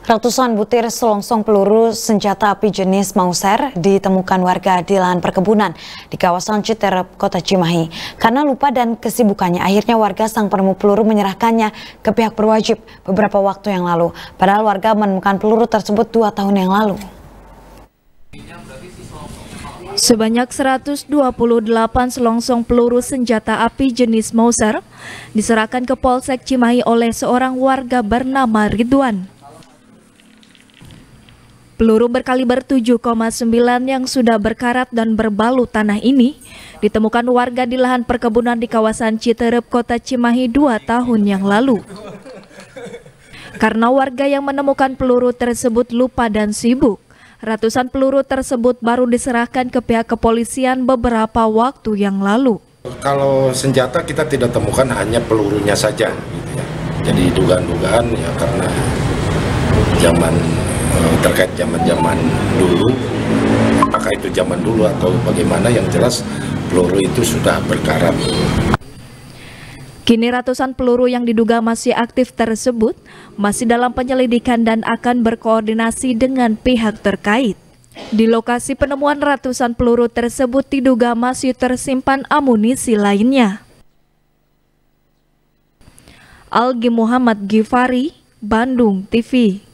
Ratusan butir selongsong peluru senjata api jenis Mauser ditemukan warga di lahan perkebunan di kawasan Citerep, Kota Cimahi. Karena lupa dan kesibukannya, akhirnya warga sang penemu peluru menyerahkannya ke pihak berwajib beberapa waktu yang lalu. Padahal warga menemukan peluru tersebut 2 tahun yang lalu. Sebanyak 128 selongsong peluru senjata api jenis Mauser diserahkan ke Polsek Cimahi oleh seorang warga bernama Ridwan. Peluru berkaliber 7,9 yang sudah berkarat dan berbalut tanah ini ditemukan warga di lahan perkebunan di kawasan Citerep, Kota Cimahi 2 tahun yang lalu. Karena warga yang menemukan peluru tersebut lupa dan sibuk, ratusan peluru tersebut baru diserahkan ke pihak kepolisian beberapa waktu yang lalu. Kalau senjata kita tidak temukan, hanya pelurunya saja, gitu ya. Jadi dugaan-dugaan ya karena terkait zaman dulu, apakah itu zaman dulu atau bagaimana, yang jelas peluru itu sudah berkarat. Kini ratusan peluru yang diduga masih aktif tersebut masih dalam penyelidikan dan akan berkoordinasi dengan pihak terkait. Di lokasi penemuan ratusan peluru tersebut diduga masih tersimpan amunisi lainnya. Algi Muhammad Gifari, Bandung TV.